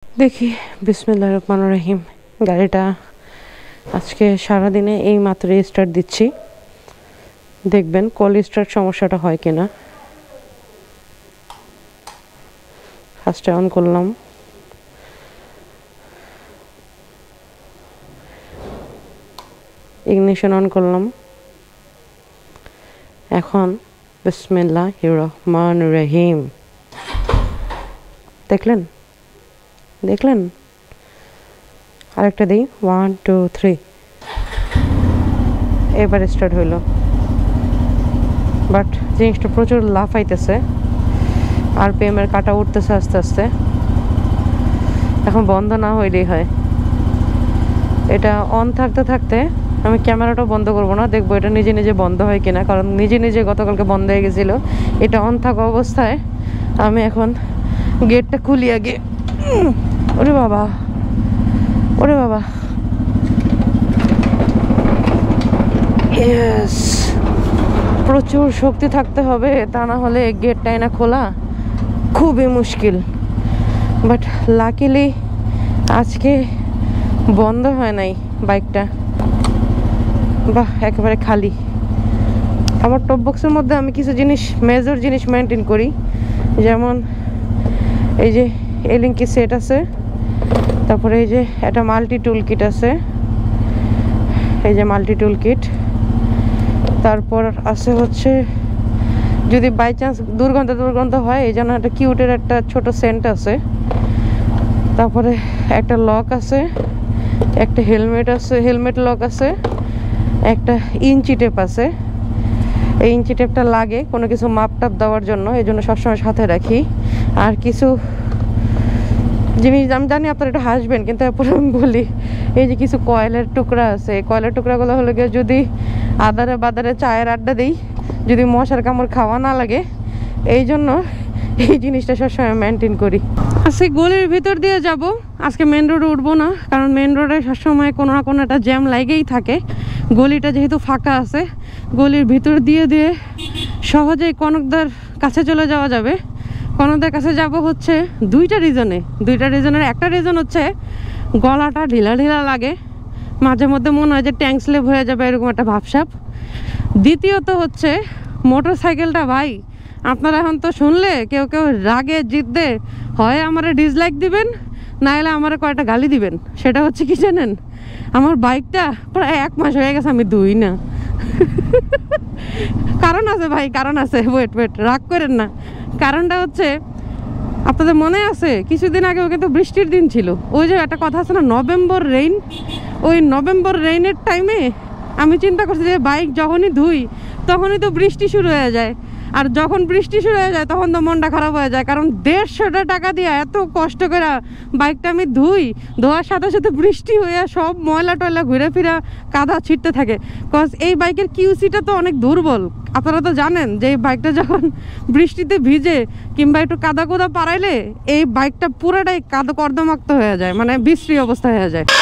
দেখি বিসমিল্লাহির রহমানির রহিম। গাড়িটা আজকে সারাদিনে এই মাত্র স্টার্ট দিচ্ছি, দেখবেন কল স্টার্ট সমস্যাটা হয় কিনা। ফার্স্টে অন করলাম, ইগনিশন অন করলাম। এখন বিসমিল্লাহির রহমানির রহিম। দেখলেন দেখলেন আরেকটা দিই, 1 2 3, এবার স্টার্ট হইল। বাট জিনিসটা প্রচুর লাফাইতেছে, RPM এর কাটা উঠতেছে আস্তে আস্তে। এখন বন্ধ না হইলেই হয়। এটা অন থাকতে থাকতে আমি ক্যামেরাটাও বন্ধ করবো না, দেখবো এটা নিজে নিজে বন্ধ হয় কিনা, কারণ নিজে নিজে গতকালকে বন্ধ হয়ে গেছিলো। এটা অন থাকা অবস্থায় আমি এখন গেটটা খুলি আগে। ওরে বাবা, ওরে বাবা, ইয়েস, প্রচুর শক্তি থাকতে হবে, তা না হলে গেটটাই না খোলা খুবই মুশকিল। বাট লাকিলি আজকে বন্ধ হয় নাই বাইকটা। বাহ, একেবারে খালি। আমার টপ বক্সের মধ্যে আমি কিছু জিনিস, মেজর জিনিস মেনটেন করি, যেমন এই যে এলিঙ্কি সেট আছে, তারপরে এই যে একটা মাল্টি টুল কিট আছে, এই যে মাল্টি টুল কিট। তারপর আছে হচ্ছে যদি বাই চান্স দুর্গন্ধ হয়, এই জন্য একটা কিউটের একটা ছোট সেন্ট আছে। তারপরে একটা লক আছে, একটা হেলমেট আছে, হেলমেট লক আছে, একটা ইঞ্চি টেপ আছে। এই ইঞ্চি টেপটা লাগে কোনো কিছু মাপ টাপ দেওয়ার জন্য, এই জন্য সবসময় সাথে রাখি। আর কিছু জিনিস আমি জানি আপনারা এটা হাসবেন, কিন্তু এরপরে আমি বলি, এই যে কিছু কয়েলের টুকরা আছে, এই কয়েলের টুকরাগুলো হলো গিয়ে যদি আদারে বাদারে চায়ের আড্ডা দিই, যদি মশার কামড় খাওয়া না লাগে, এই জন্য এই জিনিসটা সবসময় মেনটেন করি। আজকে গলির ভিতর দিয়ে যাব, আজকে মেন রোডে উঠবো না, কারণ মেন রোডে সবসময় কোনো না কোনো একটা জ্যাম লাগেই থাকে। গলিটা যেহেতু ফাঁকা আছে, গলির ভিতর দিয়ে দিয়ে সহজেই কনকদার কাছে চলে যাওয়া যাবে। কনকদার কাছে যাব হচ্ছে দুইটা রিজনের একটা রিজন হচ্ছে গলাটা ঢিলা ঢিলা লাগে, মাঝে মধ্যে মনে হয় যে ট্যাঙ্ক স্লেপ হয়ে যাবে, এরকম একটা ভাবসাব। দ্বিতীয়ত হচ্ছে মোটর সাইকেলটা, ভাই আপনারা এখন তো শুনলে কেউ কেউ রাগে জিততে হয় আমারে ডিসলাইক দিবেন, নাহলে আমারে কয়েকটা গালি দিবেন। সেটা হচ্ছে কি জানেন, আমার বাইকটা প্রায় 1 মাস হয়ে গেছে আমি ধুই না। কারণ আছে ভাই, কারণ আছে, ওয়েট রাগ করেন না। কারণটা হচ্ছে, আপনাদের মনে আছে কিছুদিন আগেও কিন্তু বৃষ্টির দিন ছিল, ওই যে একটা কথা আছে না, নভেম্বর রেইন। ওই নভেম্বর রেইনের টাইমে আমি চিন্তা করছি যে বাইক যখনই ধুই তখনই তো বৃষ্টি শুরু হয়ে যায়, আর যখন বৃষ্টি শুরু হয়ে যায় তখন তো মনটা খারাপ হয়ে যায়, কারণ 150 টাকা দিয়ে এত কষ্ট করে বাইকটা আমি ধোয়ার সাথে সাথে বৃষ্টি হয়ে সব ময়লা টয়লা ঘুরে ফিরা কাদা ছিটতে থাকে। কজ এই বাইকের কিউসিটা তো অনেক দুর্বল। আপনারা তো জানেন যে এই বাইকটা যখন বৃষ্টিতে ভিজে কিংবা একটু কাদা কোদা পারাইলে এই বাইকটা পুরোটাই কাদা কর্দমাক্ত হয়ে যায়, মানে বিশ্রী অবস্থা হয়ে যায়।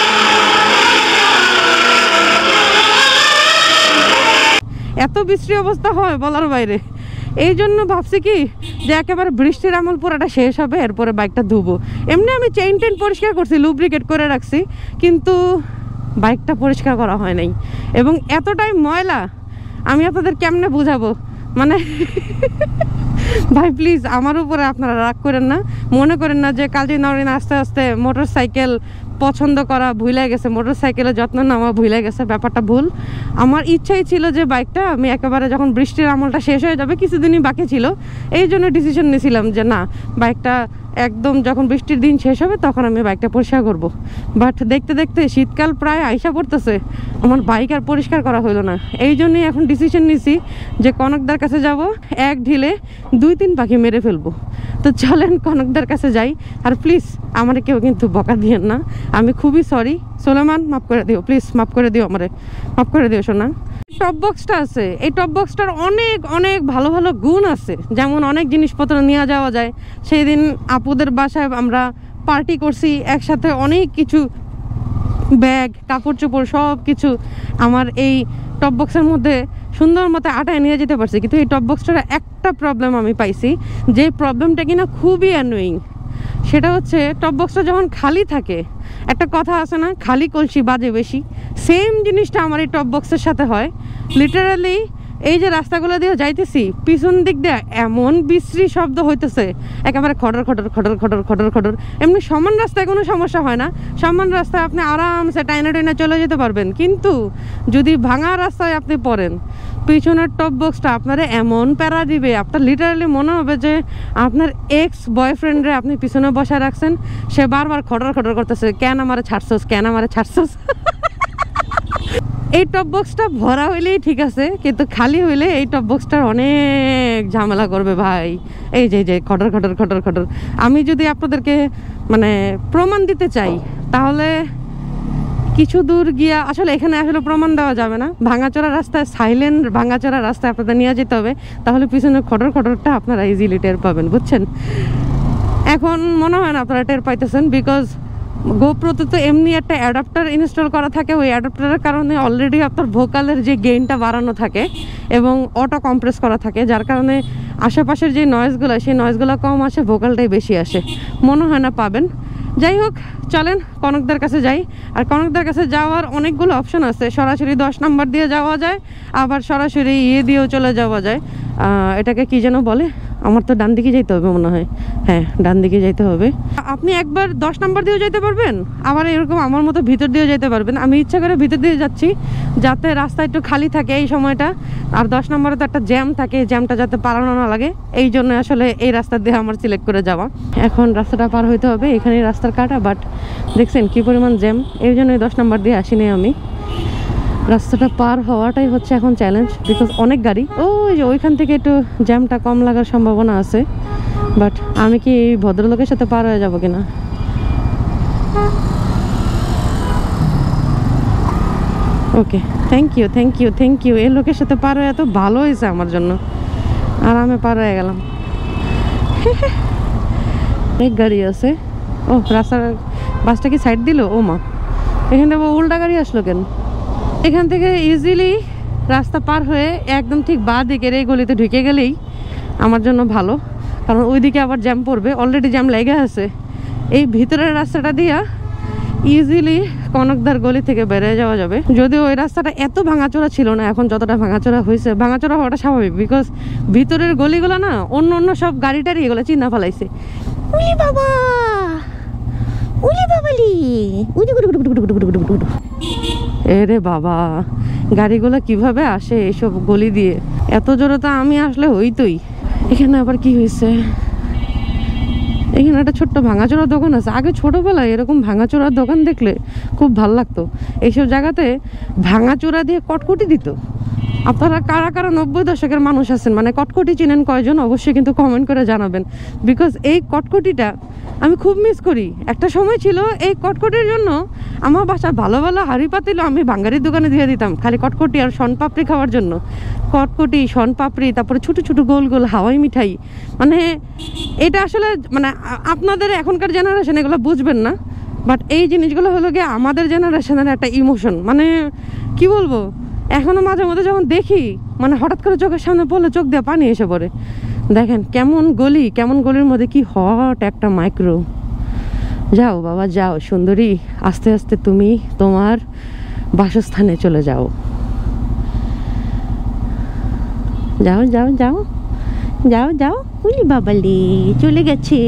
এত বিশ্রী অবস্থা হয় বলার বাইরে। এই জন্য ভাবছি কি যে একেবারে বৃষ্টির আমল পুরোটা শেষ হবে, এরপরে বাইকটা ধুবো। এমনি আমি চেইন পরিষ্কার করছি, লুব্রিকেট করে রাখছি, কিন্তু বাইকটা পরিষ্কার করা হয় নাই। এবং এতটাই ময়লা আমি আপনাদের কেমনে বুঝাবো, মানে ভাই প্লিজ আমার উপরে আপনারা রাগ করেন না, মনে করেন না যে কাজী নরিন আস্তে আস্তে মোটর সাইকেল পছন্দ করা ভুলে গেছে, মোটর সাইকেলের যত্ন নেওয়া ভুলে গেছে। ব্যাপারটা ভুল। আমার ইচ্ছাই ছিল যে বাইকটা আমি একেবারে যখন বৃষ্টির আমলটা শেষ হয়ে যাবে, কিছুদিনই বাকি ছিল, এই জন্য ডিসিশন নিয়েছিলাম যে না, বাইকটা একদম যখন বৃষ্টির দিন শেষ হবে তখন আমি বাইকটা পরিষ্কার করব। বাট দেখতে দেখতে শীতকাল প্রায় আইসা পড়তেছে, আমার বাইক আর পরিষ্কার করা হলো না। এই জন্যই এখন ডিসিশন নিছি যে কনকদার কাছে যাব, এক ঢিলে 2-3 পাখি মেরে ফেলবো। তো চলেন কনকদার কাছে যাই। আর প্লিজ আমার কেউ কিন্তু বকা দিয়েন না, আমি খুবই সরি। সোলেমান মাফ করে দিও, প্লিজ মাফ করে দিও, আমারে মাফ করে দিও সোনা। টপ বক্সটা আছে, এই টপ বক্সটার অনেক অনেক ভালো ভালো গুণ আছে, যেমন অনেক জিনিসপত্র নিয়ে যাওয়া যায়। সেই দিন আপুদের বাসায় আমরা পার্টি করছি একসাথে, অনেক কিছু ব্যাগ কাপড় চোপড় সব কিছু আমার এই টপ বক্সের মধ্যে সুন্দর মতো আটায় নিয়ে যেতে পারছি। কিন্তু এই টপ বক্সটার একটা প্রবলেম আমি পাইছি, যে প্রবলেমটা কিনা খুবই অ্যানোয়িং। সেটা হচ্ছে টপ বক্সটা যখন খালি থাকে, একটা কথা আছে না, খালি কলসি বাজে বেশি, সেম জিনিসটা আমার এই টপ বক্সের সাথে হয়। লিটারালি এই যে রাস্তাগুলো দিয়ে যাইতেছি, পিছন দিক দিয়ে এমন বিশ্রী শব্দ হইতেছে, একেবারে খটর খটর খটর খটর খটর খটর। এমনি সমান রাস্তায় কোনো সমস্যা হয় না, সমান রাস্তায় আপনি আরামসে টাইনা টাইনা চলে যেতে পারবেন। কিন্তু যদি ভাঙা রাস্তায় আপনি পড়েন, পিছনের টপ বক্সটা আপনারা এমন প্যারা দিবে, আপনার লিটারালি মনে হবে যে আপনার এক্স বয়ফ্রেন্ডরে আপনি পিছনে বসায় রাখছেন, সে বারবার খটর খটর করতেছে, কেন আমারে ছাড়ছস, কেন আমারে ছাড়ছস। এই টপ বক্সটা ভরা হইলেই ঠিক আছে, কিন্তু খালি হইলে এই টপ বক্সটার অনেক ঝামেলা করবে ভাই। এই যে খটর খটর খটর খটর। আমি যদি আপনাদেরকে মানে প্রমাণ দিতে চাই, তাহলে কিছু দূর গিয়া, আসলে এখানে আসলে প্রমাণ দেওয়া যাবে না, ভাঙাচোরা রাস্তায়, সাইলেন্ট ভাঙাচোরা রাস্তায় আপনাদের নিয়ে যেতে হবে, তাহলে পিছনে খটর খটরটা আপনারা ইজিলি টের পাবেন, বুঝছেন? এখন মনে হয় না আপনারা টের পাইতেছেন, বিকজ গোপ্রোতে তো এমনি একটা অ্যাডাপ্টার ইনস্টল করা থাকে, ওই অ্যাডাপ্টারের কারণে অলরেডি আপনার ভোকালের যে গেইনটা বাড়ানো থাকে এবং অটো কম্প্রেস করা থাকে, যার কারণে আশেপাশের যে নয়েজগুলো, সেই নয়েজগুলো কম আসে, ভোকালটাই বেশি আসে। মনে হয় না পাবেন। যাই হোক, চলেন কনকদার কাছে যাই। আর কনকদার কাছে যাওয়ার অনেকগুলো অপশন আছে, সরাসরি 10 নম্বর দিয়ে যাওয়া যায়, আবার সরাসরি দিয়েও চলে যাওয়া যায়। এটাকে কি যেন বলে, আমার তো ডান দিকে যাইতে হবে মনে হয়, হ্যাঁ ডান দিকে যাইতে হবে। আপনি একবার 10 নম্বর দিয়েও যেতে পারবেন, আবার এরকম আমার মতো ভিতর দিয়েও যেতে পারবেন। আমি ইচ্ছা করে ভিতর দিয়ে যাচ্ছি, যাতে রাস্তা একটু খালি থাকে এই সময়টা, আর 10 নম্বরে তো একটা জ্যাম থাকে, জ্যামটা যাতে পালানো না লাগে, এই জন্য আসলে এই রাস্তা দিয়ে আমার সিলেক্ট করে যাওয়া। এখন রাস্তাটা পার হইতে হবে, এখানে রাস্তার কাটা, বাট দেখছেন কি পরিমাণ জ্যাম, এই জন্যই 10 নম্বর দিয়ে আসিনি আমি। রাস্তাটা পার হওয়াটাই হচ্ছে এখন চ্যালেঞ্জ, বিকজ অনেক গাড়ি। ওই যে ওইখান থেকে একটু জ্যামটা কম লাগার সম্ভাবনা আছে, বাট আমি কি এই ভদ্রলোকের সাথে পার হয়ে যাবো কিনা। Okay, thank you thank you thank you. এই লোকের সাথে পার হয়ে এত ভালো হয়েছে আমার জন্য, আর আমি পার হয়ে গেলাম। অনেক গাড়ি আছে। ও রাস্তার বাসটা কি সাইড দিল? ও মা, এখান থেকে উল্টা গাড়ি আসলো কেন? এখান থেকে ইজিলি রাস্তা পার হয়ে একদম ঠিক বাঁ দিকের এই গলিতে ঢুকে গেলেই আমার জন্য ভালো, কারণ ওইদিকে আবার জ্যাম পড়বে, অলরেডি জ্যাম লেগে আছে। এই ভিতরের রাস্তাটা দিয়া ইজিলি কনকদার গলি থেকে বেরিয়ে যাওয়া যাবে। যদিও ওই রাস্তাটা এত ভাঙাচোরা ছিল না, এখন যতটা ভাঙাচোরা হয়েছে, ভাঙাচোরা হওয়াটা স্বাভাবিক, বিকজ ভিতরের গলিগুলো না অন্য অন্য সব গাড়ি টাড়ি এগুলো চিন্তা ফেলাইছে। উলি বাবা, উলি বাবালি, এরে বাবা, গাড়িগুলো কিভাবে আসে এইসব গলি দিয়ে, এত জোরে তো আমি আসলে হইতই। এখানে আবার কি হয়েছে? এখানে একটা ছোট্ট ভাঙাচোরার দোকান আছে। আগে ছোটবেলায় এরকম ভাঙাচোরার দোকান দেখলে খুব ভালো লাগতো। এইসব জায়গাতে ভাঙাচোরা দিয়ে কটকটি দিত। আপনারা কারা কারা 90 দশকের মানুষ আছেন, মানে কটকটি চিনেন কয়জন, অবশ্যই কিন্তু কমেন্ট করে জানাবেন, বিকজ এই কটকটিটা আমি খুব মিস করি। একটা সময় ছিল এই কটকটির জন্য আমার বাসার ভালো ভালো হাঁড়ি পাতিল আমি বাঙালির দোকানে দিয়ে দিতাম, খালি কটকটি আর শনপাপড়ি খাওয়ার জন্য। কটকটি, শনপাপড়ি, তারপরে ছোটো ছোটো গোল গোল হাওয়াই মিঠাই, মানে এটা আসলে মানে আপনাদের এখনকার জেনারেশন এগুলো বুঝবেন না, বাট এই জিনিসগুলো হলো গিয়ে আমাদের জেনারেশনের একটা ইমোশন। মানে কি বলবো, এখনও মাঝে মধ্যে যখন দেখি, মানে হঠাৎ করে চোখের সামনে পড়লে চোখ দিয়ে পানি এসে পড়ে। দেখেন কেমন গলি, কেমন গলির মধ্যে কি হট একটা মাইক্রো। যাও বাবা যাও সুন্দরী, আস্তে আস্তে তুমি তোমার বাসস্থানে চলে যাও, যাও যাও যাও যাও যাও। উলি বাবালি, চলে গেছি।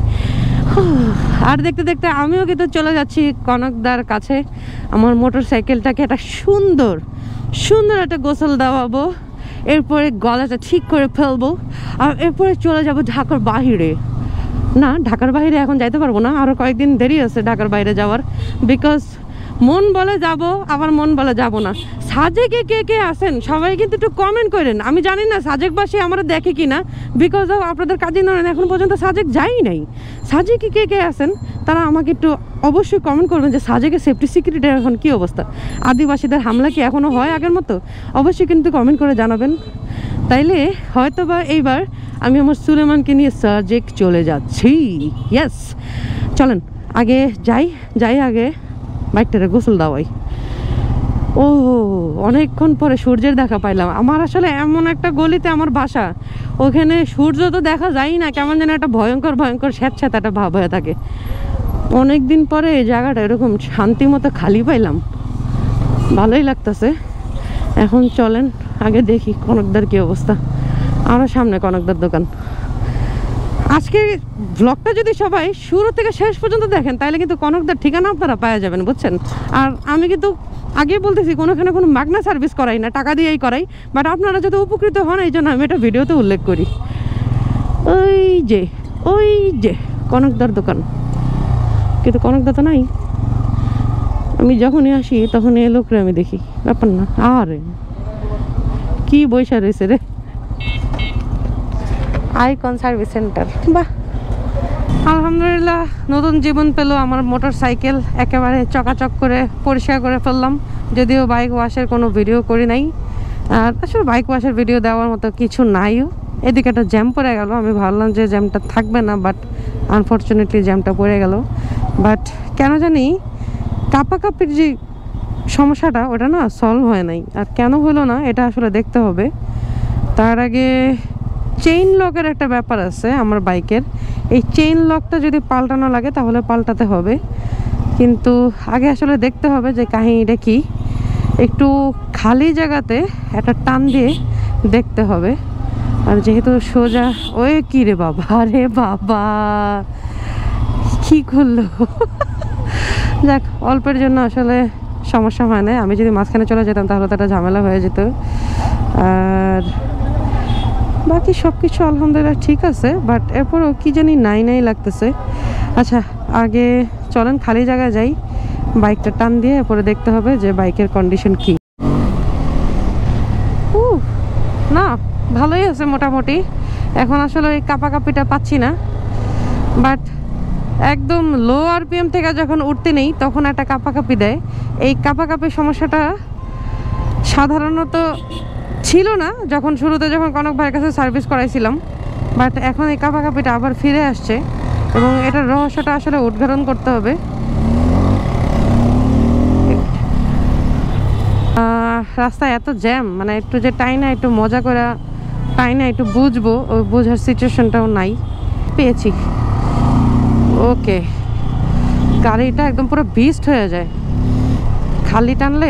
আর দেখতে দেখতে আমিও কিন্তু চলে যাচ্ছি কনকদার কাছে। আমার মোটর সাইকেলটাকে একটা সুন্দর সুন্দর একটা গোসল দেওয়াবো, এরপরে গলাটা ঠিক করে ফেলবো, আর এরপরে চলে যাব ঢাকার বাহিরে। না, ঢাকার বাইরে এখন যাইতে পারবো না, আরও কয়েকদিন দেরি আছে ঢাকার বাইরে যাওয়ার, বিকজ মন বলে যাব, আবার মন বলে যাব না। সাজেকে কে কে আসেন সবাই কিন্তু একটু কমেন্ট করেন। আমি জানি না সাজেকবাসী আমরা দেখে কিনা, বিকজ অফ আপনাদের কাজে নয়, এখন পর্যন্ত সাজেক যাই নাই। সাজেকে কে কে আসেন তারা আমাকে একটু অবশ্যই কমেন্ট করবেন যে সাজেকের সেফটি সিকিউরিটির এখন কী অবস্থা, আদিবাসীদের হামলা কি এখনও হয় আগের মতো, অবশ্যই কিন্তু কমেন্ট করে জানাবেন। তাইলে হয়তো বা এইবার আমি আমার সুলেমানকে নিয়ে সাজেক চলে যাচ্ছি। ইয়েস, চলেন আগে যাই আগে বাইকটারে গোসল দাওয়াই। ও অনেকক্ষণ পরে সূর্যের দেখা পাইলাম। আমার আসলে এমন একটা গলিতে আমার বাসা, ওখানে সূর্য তো দেখা যায় না, কেমন যেন একটা ভয়ঙ্কর ভয়ঙ্কর স্যাঁতস্যাঁত একটা ভাব হয়ে থাকে। অনেকদিন পরে এই জায়গাটা এরকম শান্তি মতো খালি পাইলাম, ভালোই লাগতেছে। এখন চলেন আগে দেখি কনকদার কি অবস্থা। আরও সামনে কনকদার দোকান। আজকে ব্লগটা যদি সবাই শুরু থেকে শেষ পর্যন্ত দেখেন তাহলে কিন্তু কনকদার ঠিকানা আপনারা পাওয়া যাবেন, বুঝছেন। আর আমি কিন্তু আগে বলতেছি কোনোখানে কোনো মাগনা সার্ভিস করাই না, টাকা দিয়েই করাই, বাট আপনারা যদি উপকৃত হন এই জন্য আমি এটা ভিডিওতে উল্লেখ করি। ওই যে কনকদার দোকান, কিন্তু কনকদা তো নাই। আমি যখনই আসি তখনই এই লোকরে আমি দেখি, ব্যাপার না। আরে কি বৈশা রয়েছে রে, আইকন সার্ভিস সেন্টার। বাহ, আলহামদুলিল্লাহ নতুন জীবন পেল আমার মোটর সাইকেল। একেবারে চকাচক করে পরিষ্কার করে ফেললাম, যদিও বাইক ওয়াশের কোনো ভিডিও করি নাই। আর আসলে বাইক ওয়াশের ভিডিও দেওয়ার মতো কিছু নাইও। এদিকে একটা জ্যাম পড়ে গেল, আমি ভাবলাম যে জ্যামটা থাকবে না, বাট আনফর্চুনেটলি জ্যামটা পড়ে গেল। বাট কেন জানি কাপাকাপির যে সমস্যাটা ওটা না সলভ হয় নাই। আর কেন হলো না এটা আসলে দেখতে হবে। তার আগে চেইন লকের একটা ব্যাপার আছে আমার বাইকের। এই চেইন লকটা যদি পাল্টানো লাগে তাহলে পাল্টাতে হবে, কিন্তু আগে আসলে দেখতে হবে যে কাহিনীটা কি। একটু খালি জায়গাতে একটা টান দিয়ে দেখতে হবে। আর যেহেতু সোজা, ওই কি রে বাবা, রে বাবা কি করলো। যাক, অল্পের জন্য আসলে সমস্যা হয় না। আমি যদি মাঝখানে চলে যেতাম তাহলে তো একটা ঝামেলা হয়ে যেত। আর বাকি সব কিছু আলহামদুলিল্লাহ ঠিক আছে, বাট এরপরও কি জানি নাই লাগতেছে। আচ্ছা, আগে চলেন খালি জায়গায় যাই, বাইকটা টান দিয়ে এরপরে দেখতে হবে যে বাইকের কন্ডিশন কি। না, ভালোই আছে মোটামুটি। এখন আসলে ওই কাপাকাপিটা পাচ্ছি না, বাট একদম লো আরপিএম থেকে যখন উঠতে নেই তখন একটা কাপাকাপি দেয়। এই কাপাকাপির সমস্যাটা সাধারণত ছিল না যখন শুরুতে যখন কনক ভাইয়ের কাছে সার্ভিস করাইছিলাম, বাট এখন এই কাপাকাপিটা আবার ফিরে আসছে এবং এটার রহস্যটা আসলে উদ্ঘাটন করতে হবে। রাস্তায় এত জ্যাম, মানে একটু যে টাইনা একটু মজা করে টাইনা একটু বুঝবো, ওই বোঝার সিচুয়েশনটাও নাই। পেয়েছি, ওকে। গাড়িটা একদম পুরো বিস্ট হয়ে যায় খালি টানলে।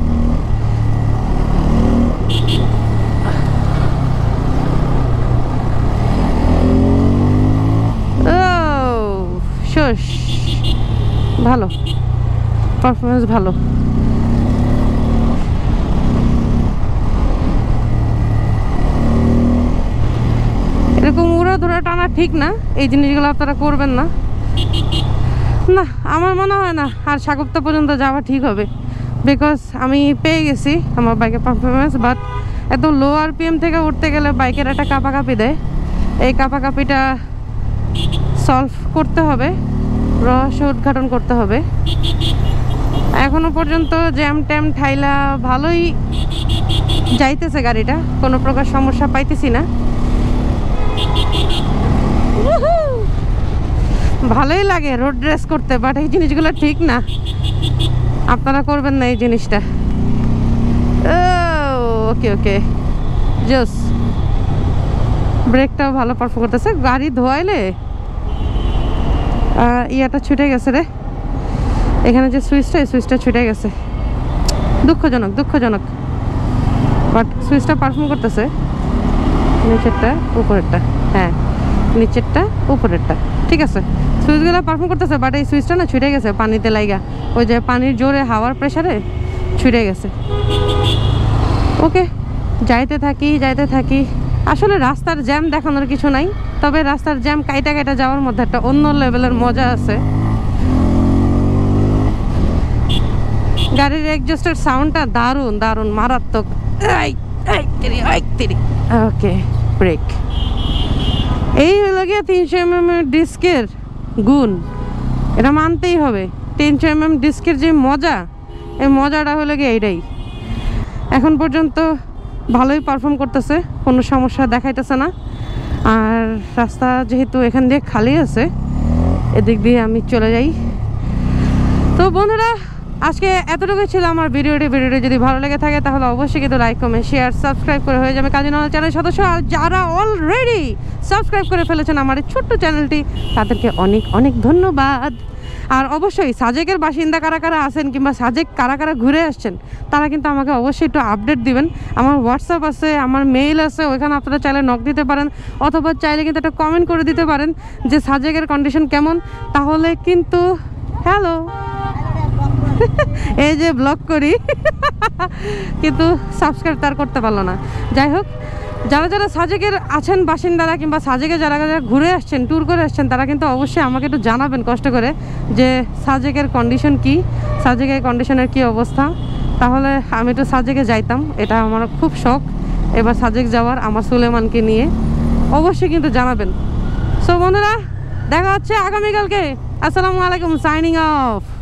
ভালো পারফরমেন্স, ভালো। এরকম উড়া ধরা টানা ঠিক না, এই জিনিসগুলো আপনারা করবেন না। না, আমার মনে হয় না আর সাগুপ্তা পর্যন্ত যাওয়া ঠিক হবে, বিকজ আমি পেয়ে গেছি আমার বাইকের পারফরমেন্স। বাট একদম লো আরপিএম থেকে উঠতে গেলে বাইকের একটা কাপাকাপি দেয়। এই কাপাকাপিটা সলভ করতে হবে, রহস্য উদ্ঘাটন করতে হবে। এখনো পর্যন্ত জ্যাম ট্যাম ঠাইলা ভালোই যাইতেছে গাড়িটা, কোনো প্রকার সমস্যা পাইতেছি না। ভালোই লাগে রোড রেস করতে, বাট এই জিনিসগুলো ঠিক না, আপনারা করবেন না এই জিনিসটা। ওকে ওকে, জোস। ব্রেকটাও ভালো পারফর্ম করতেছে। গাড়ি ধোয়াইলে ইয়াটা ছুটে গেছে রে, এখানে যে সুইচটা, এই সুইচটা ছুটে গেছে। দুঃখজনক দুঃখজনক, বাট সুইচটা পারফর্ম করতেছে। নিচেরটা উপরেরটা, হ্যাঁ নিচেরটা উপরেরটা ঠিক আছে, সুইচগুলো পারফর্ম করতেছে। বাট এই সুইচটা না ছুটে গেছে পানিতে লাইগা, ওই যে পানির জোরে হাওয়ার প্রেসারে ছুটে গেছে। ওকে, যাইতে থাকি। আসলে রাস্তার জ্যাম দেখানোর কিছু নাই, তবে রাস্তার জ্যাম কাইটা যাওয়ার মধ্যে একটা অন্য লেভেলের মজা আছে। গাড়ির এক্সজস্টের সাউন্ডটা দারুণ দারুণ মারাত্মক। Okay, break. এই হলো গিয়ে 300 mm ডিস্কের গুণ, এটা মানতেই হবে। 300 mm ডিস্কের যে মজা, এই মজাটা হলো গিয়ে এইটাই। এখন পর্যন্ত ভালোই পারফর্ম করতেছে, কোনো সমস্যা দেখাইতেছে না। আর রাস্তা যেহেতু এখান দিয়ে খালি আছে, এদিক দিয়ে আমি চলে যাই। তো বন্ধুরা, আজকে এতটুকুই ছিল আমার ভিডিওটি যদি ভালো লেগে থাকে তাহলে অবশ্যই কিন্তু লাইক কমেন্ট শেয়ার সাবস্ক্রাইব করে হয়ে যাবে কাজী নওয়াল চ্যানেল সদস্য। আর যারা অলরেডি সাবস্ক্রাইব করে ফেলেছেন আমার এই ছোট্ট চ্যানেলটি তাদেরকে অনেক অনেক ধন্যবাদ। আর অবশ্যই সাজেকের বাসিন্দা কারা কারা আছেন কিংবা সাজেক কারা কারা ঘুরে আসছেন তারা কিন্তু আমাকে অবশ্যই একটু আপডেট দিবেন। আমার হোয়াটসঅ্যাপ আছে, আমার মেইল আছে, ওইখানে আপনারা চাইলে নক দিতে পারেন অথবা চাইলে কিন্তু একটা কমেন্ট করে দিতে পারেন যে সাজেকের কন্ডিশন কেমন। তাহলে কিন্তু হ্যালো এই যে ব্লগ করি কিন্তু সাবস্ক্রাইব তার করতে পারলো না। যাই হোক, যারা যারা সাজেকের আছেন বাসিন্দারা কিংবা সাজেকে যারা যারা ঘুরে আসছেন ট্যুর করে আসছেন তারা কিন্তু অবশ্যই আমাকে একটু জানাবেন কষ্ট করে যে সাজেকের কন্ডিশন কি, সাজেকের কন্ডিশনের কি অবস্থা। তাহলে আমি একটু সাজেকে যাইতাম, এটা আমার খুব শখ এবার সাজেক যাওয়ার আমার সুলেমানকে নিয়ে। অবশ্যই কিন্তু জানাবেন। সো বন্ধুরা দেখা হচ্ছে আগামীকালকে। আসসালামু আলাইকুম, সাইনিং অফ।